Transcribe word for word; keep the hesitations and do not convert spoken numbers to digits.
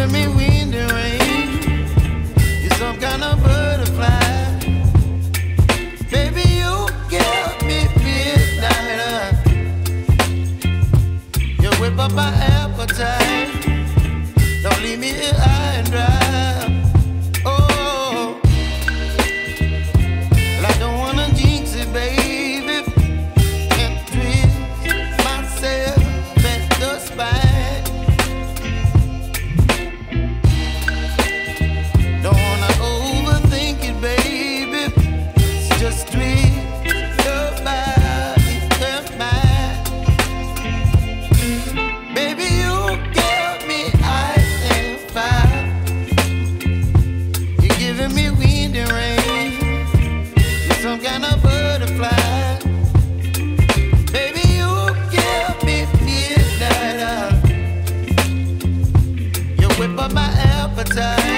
giving me wind and rain. You're some kind of butterfly. Baby, you give me midnight. You whip up my appetite. Don't leave me here high and dry. Oh, well, I don't wanna jinx it, baby, and twist myself at the spine. Don't wanna overthink it, baby. It's just twist your body and mine. Baby, you give me ice and fire. You're giving me wind and rain. You're some kind of butterfly. Baby, you give me midnight. You whip up my appetite.